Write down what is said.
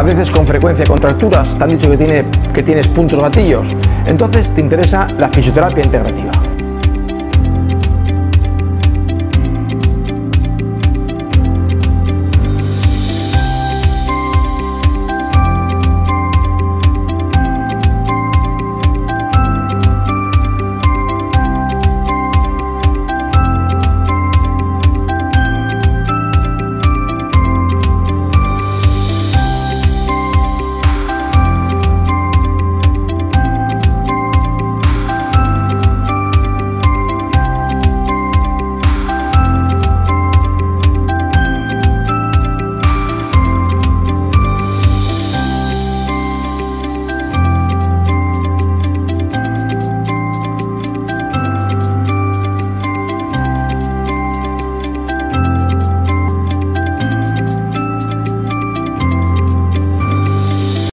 ¿Padeces con frecuencia contracturas? ¿Te han dicho que tienes puntos gatillos? Entonces te interesa la fisioterapia integrativa.